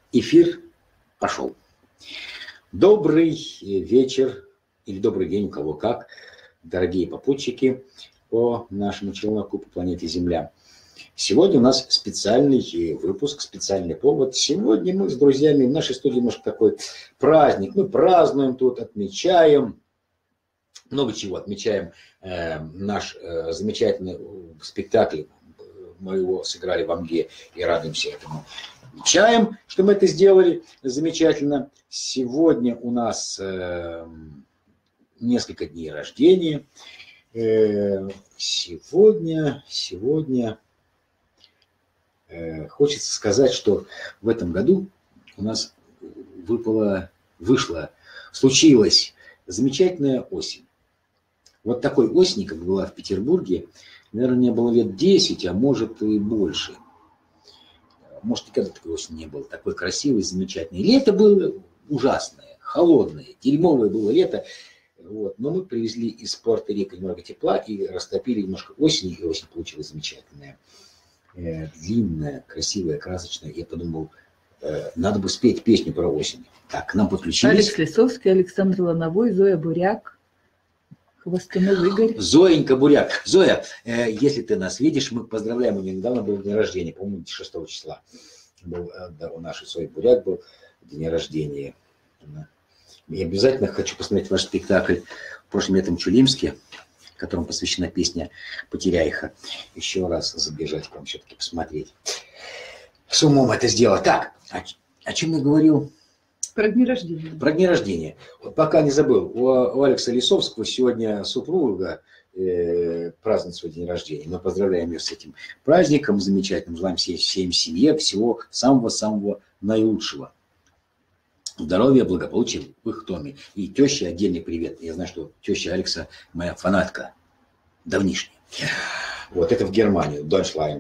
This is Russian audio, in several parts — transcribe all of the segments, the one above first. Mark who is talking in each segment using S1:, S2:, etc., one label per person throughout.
S1: Эфир пошел. Добрый вечер или добрый день, у кого как, дорогие попутчики по нашему челноку, по планете Земля. Сегодня у нас специальный выпуск, специальный повод. Сегодня мы с друзьями в нашей студии немножко такой праздник. Мы празднуем тут, отмечаем, много чего отмечаем. Наш замечательный спектакль, мы его сыграли в Амге и радуемся этому. Отмечаем, что мы это сделали замечательно. Сегодня у нас несколько дней рождения. Сегодня хочется сказать, что в этом году у нас случилась замечательная осень. Вот такой осени, как была в Петербурге, наверное, не было лет 10, а может и больше. Может, никогда такой осени не было. Такой красивый, замечательный. Лето было ужасное, холодное, дерьмовое было лето. Вот. Но мы привезли из Пуэрто-Рико немного тепла и растопили немножко осени, и осень получилась замечательная. Длинная, красивая, красочная. Я подумал, надо бы спеть песню про осень. Так, к нам подключились.
S2: Алекс Лисовский, Александр Лановой, Зоя Буряк, Хвостунов Игорь.
S1: Зоенька Буряк. Зоя, если ты нас видишь, мы поздравляем. У меня недавно был день рождения, по-моему, 6 числа. У нашей Зои Буряк был день рождения. Я обязательно хочу посмотреть ваш спектакль в прошлом летом в Чулимске, которому посвящена песня «Потеряйха». Еще раз забежать к вам все-таки посмотреть. С умом это сделать. Так, о чем я говорил?
S2: Про дни рождения.
S1: Про дни рождения. Вот пока не забыл, у Алекса Лисовского сегодня супруга празднует свой день рождения. Мы поздравляем ее с этим праздником замечательным. Желаем всем семье всего самого-самого наилучшего. Здоровья, благополучия в их доме. И теще отдельный привет. Я знаю, что теща Алекса моя фанатка давнишняя. Вот это в Германию. Deutschland.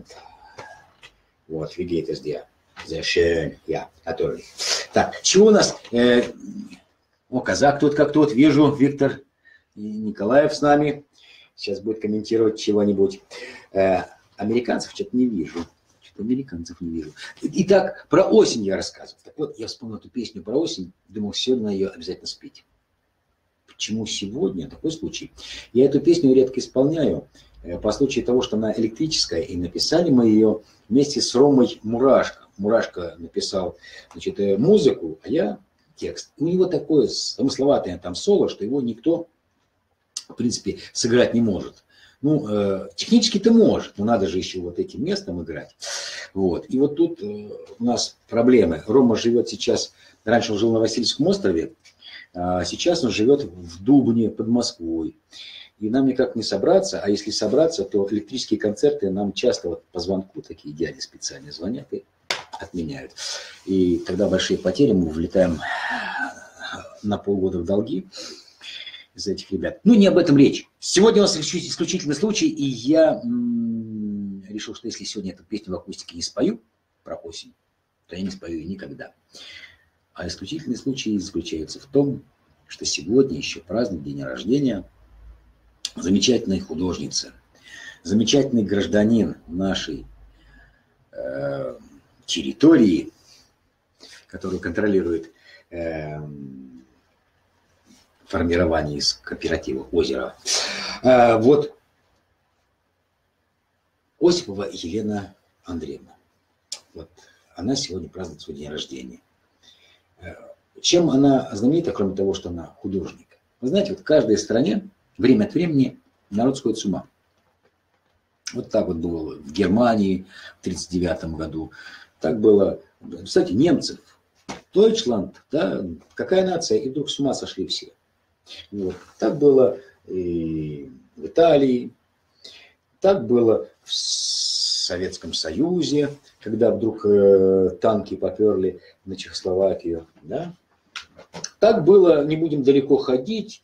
S1: Вот, wie geht es dir? Sehr schön. Ja, natürlich. Так, чего у нас? Казак тут как тут. Вижу, Виктор Николаев с нами. Сейчас будет комментировать чего-нибудь. Американцев что-то не вижу. Американцев не вижу. Итак, про осень я рассказывал. Так вот, я вспомнил эту песню про осень, думал, сегодня ее обязательно спеть. Почему сегодня? Такой случай. Я эту песню редко исполняю, по случаю того, что она электрическая, и написали мы ее вместе с Ромой Мурашко. Мурашко написал, значит, музыку, а я текст. У него такое замысловатое там соло, что его никто, в принципе, сыграть не может. Ну, технически-то может, но надо же еще вот этим местом играть. Вот. И вот тут у нас проблемы. Рома живет сейчас, раньше он жил на Васильевском острове, а сейчас он живет в Дубне под Москвой. И нам никак не собраться, а если собраться, то электрические концерты нам часто вот по звонку такие дяди специально звонят и отменяют. И тогда большие потери, мы влетаем на полгода в долги из этих ребят. Ну, не об этом речь. Сегодня у нас исключительный случай, и я решил, что если сегодня эту песню в акустике не спою про осень, то я не спою ее никогда. А исключительный случай заключается в том, что сегодня еще праздник день рождения замечательной художницы, замечательный гражданин нашей территории, который контролирует формирование из кооператива «Озеро». Вот Осипова Елена Андреевна. Вот она сегодня празднует свой день рождения. Чем она знаменита, кроме того, что она художник? Вы знаете, вот в каждой стране время от времени народ сходит с ума. Вот так вот было в Германии в 1939 году. Так было, кстати, немцев. Deutschland, да, какая нация, и вдруг с ума сошли все. Вот. Так было и в Италии, так было в Советском Союзе, когда вдруг танки поперли на Чехословакию. Да? Так было, не будем далеко ходить,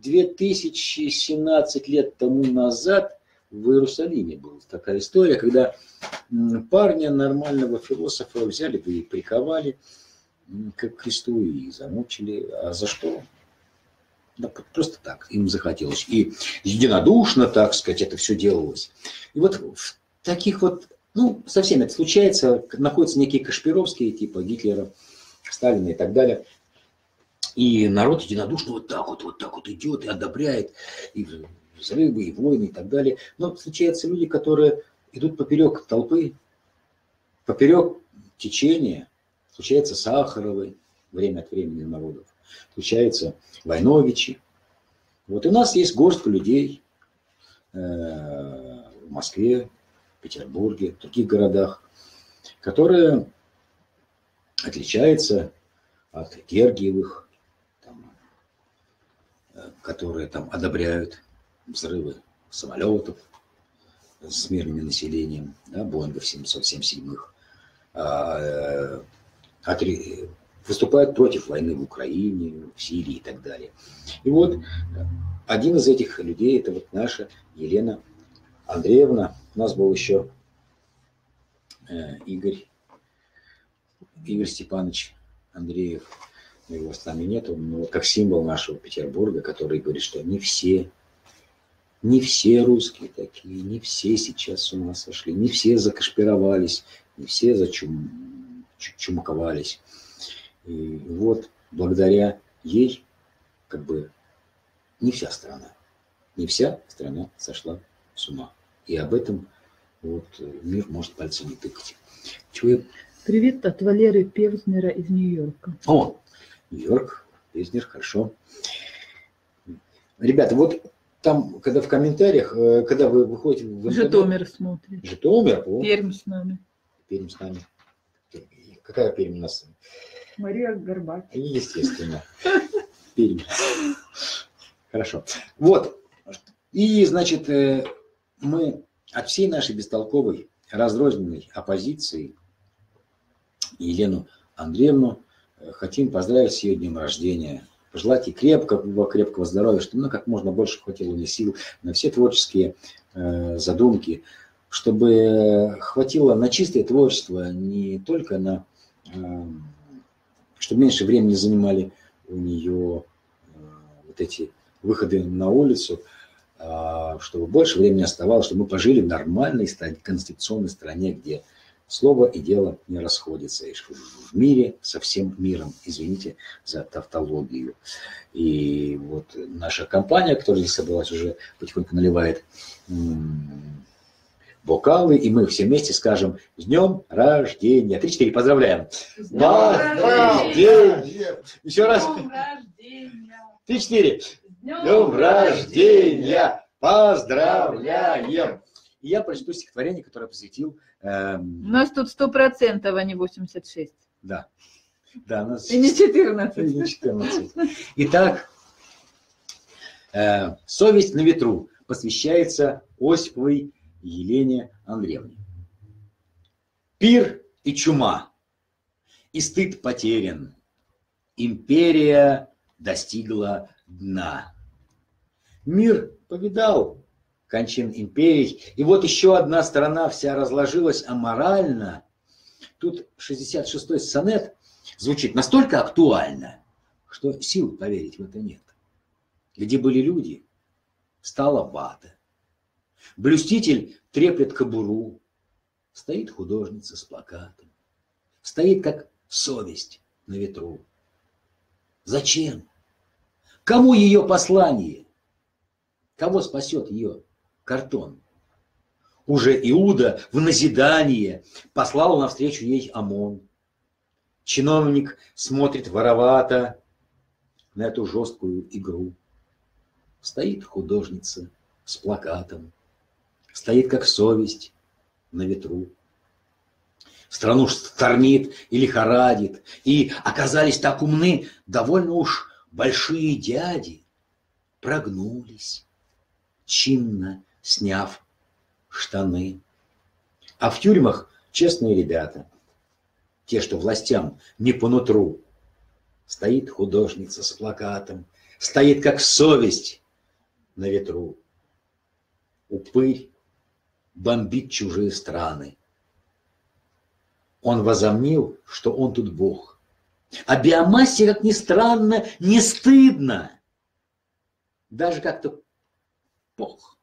S1: 2017 лет тому назад в Иерусалиме была такая история, когда парня, нормального философа, взяли и приковали к кресту и замучили. А за что? Да просто так, им захотелось. И единодушно, так сказать, это все делалось. И вот в таких вот, ну, со всеми это случается, находятся некие Кашпировские, типа Гитлера, Сталина и так далее. И народ единодушно вот так вот идет и одобряет и взрывы, и войны, и так далее. Но встречаются люди, которые идут поперек толпы, поперек течения. Случается Сахаровой, время от времени народов. Случается Войновичи. Вот у нас есть горстка людей в Москве, в Петербурге, в других городах, которые отличаются от Гергиевых, которые там одобряют взрывы самолетов с мирным населением, да, Боингов 777-х, выступают против войны в Украине, в Сирии и так далее. И вот один из этих людей, это вот наша Елена Андреевна. У нас был еще Игорь Степанович Андреев. Его с нами нету, но как символ нашего Петербурга, который говорит, что не все русские такие, не все сейчас с ума сошли, не все закашпировались, не все зачумаковались. И вот благодаря ей как бы не вся страна сошла с ума. И об этом вот мир может пальцем не тыкать.
S2: Привет от Валеры Певзнера из Нью-Йорка.
S1: О, Нью-Йорк, Певзнер, хорошо. Ребята, вот там, когда в комментариях, когда вы выходите в интернет...
S2: Житомир смотрит.
S1: Житомир?
S2: Пермь с нами.
S1: Пермь с нами. Какая Пермь у нас?
S2: Мария Горбач.
S1: Естественно. Пермь. Хорошо. Вот. И, значит, мы от всей нашей бестолковой, разрозненной оппозиции Елену Андреевну хотим поздравить с ее днем рождения. Пожелать ей крепкого здоровья, чтобы как можно больше хватило ей сил на все творческие задумки, чтобы хватило на чистое творчество, не только на... чтобы меньше времени занимали у нее вот эти выходы на улицу, чтобы больше времени оставалось, чтобы мы пожили в нормальной конституционной стране, где слово и дело не расходятся. И в мире со всем миром. Извините за тавтологию. И вот наша компания, которая здесь собралась, уже потихоньку наливает бокалы, и мы все вместе скажем: с днем рождения. 3-4, поздравляем. С днем рождения! Еще раз. 3-4. С днем рождения! Поздравляем! И я прочту стихотворение, которое посвятил...
S2: У нас тут 100%, а не 86.
S1: Да. Да, у нас...
S2: И не 14.
S1: И не 14. Итак, «Совесть на ветру» посвящается Осиповой Елене Андреевне. Пир и чума, и стыд потерян. Империя достигла дна. Мир повидал кончин империй. И вот еще одна страна вся разложилась аморально. Тут 66-й сонет звучит настолько актуально, что сил поверить в это нет. Где были люди, стала вата. Блюститель треплет кобуру. Стоит художница с плакатом. Стоит, как совесть на ветру. Зачем? Кому ее послание? Кого спасет ее картон? Уже Иуда в назидание послал навстречу ей ОМОН. Чиновник смотрит воровато на эту жесткую игру. Стоит художница с плакатом. Стоит, как совесть на ветру. Страну штормит и лихорадит. И оказались так умны довольно уж большие дяди. Прогнулись, чинно сняв штаны. А в тюрьмах честные ребята, те, что властям не по нутру. Стоит художница с плакатом, стоит, как совесть на ветру. Упырь бомбит чужие страны. Он возомнил, что он тут Бог. А биомассе, как ни странно, не стыдно. Даже как-то плохо.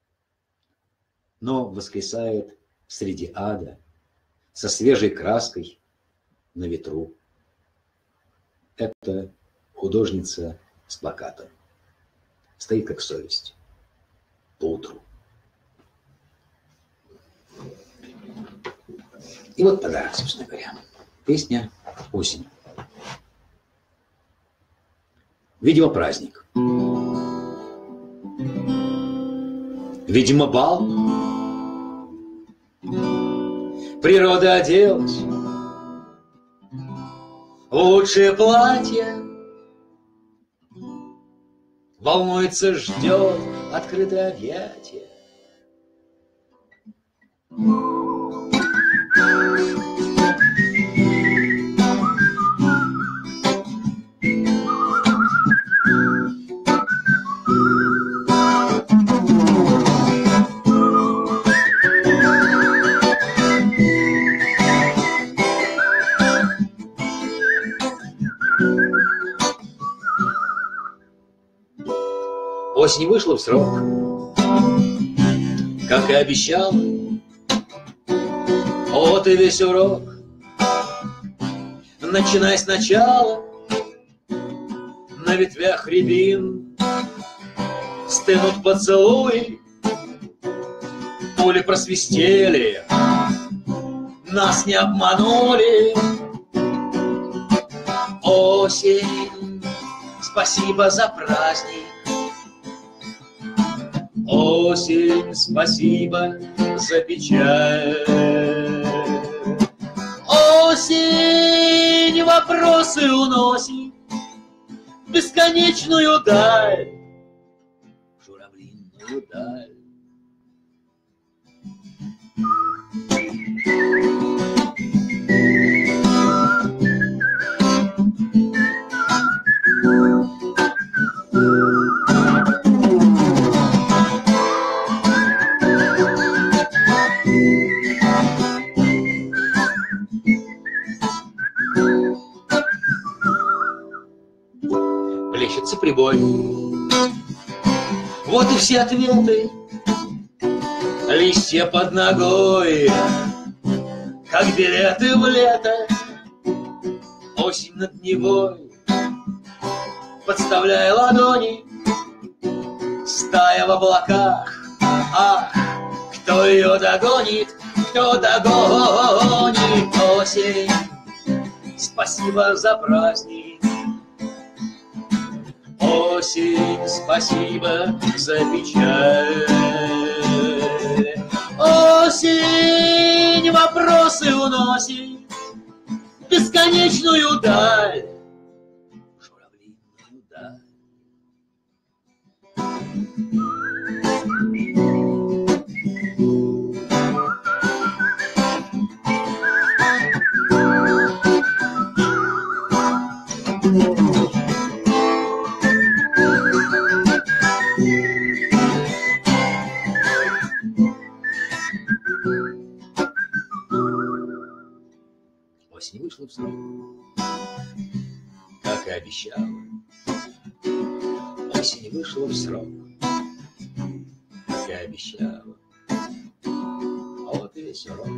S1: Но воскресает среди ада со свежей краской на ветру. Это художница с плакатом. Стоит как совесть. Поутру. И вот подарок, собственно говоря. Песня «Осень». Видимо, праздник. Видимо, бал. Природа оделась в лучшее платье. Волнуется, ждет открытое объятие. Осень вышла в срок, как и обещал. Вот и весь урок. Начинай сначала. На ветвях рябин стынут поцелуи. Пули просвистели, нас не обманули. Осень, спасибо за праздник. Осень, спасибо за печаль. Осень, вопросы уносит в бесконечную даль, в журавлиную даль. Плещется прибой. Вот и все ответы. Листья под ногой, как билеты в лето. Осень над Невой, подставляя ладони. Стая в облаках. Ах, кто ее догонит, кто догонит. Осень, спасибо за праздник. Осень, спасибо за печаль. Осень, вопросы уносит в бесконечную даль, в журавлиную даль. Осень вышла в срок, как и обещала. Осень вышла в срок, как и обещала. А вот и весь урок.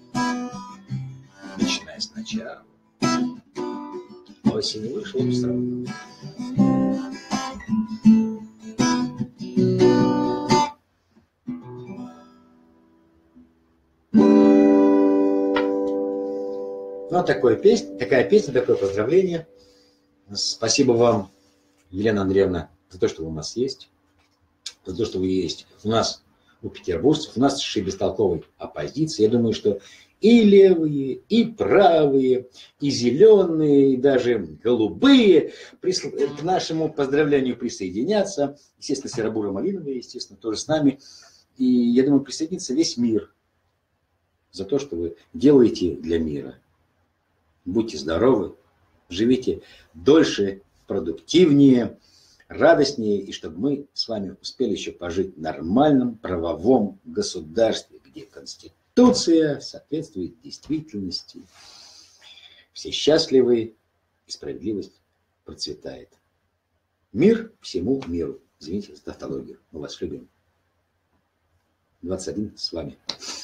S1: Начиная сначала. Осень вышла в срок. Ну, такая песня, такое поздравление. Спасибо вам, Елена Андреевна, за то, что вы у нас есть, за то, что вы есть у нас, у петербуржцев, у нас с бестолковой оппозиции. Я думаю, что и левые, и правые, и зеленые, и даже голубые к нашему поздравлению присоединятся. Естественно, серо-буро-малиновые, естественно, тоже с нами. И, я думаю, присоединится весь мир за то, что вы делаете для мира. Будьте здоровы, живите дольше, продуктивнее, радостнее, и чтобы мы с вами успели еще пожить в нормальном правовом государстве, где Конституция соответствует действительности. Все счастливы, и справедливость процветает. Мир всему миру. Извините за тавтологию, мы вас любим. 21 с вами.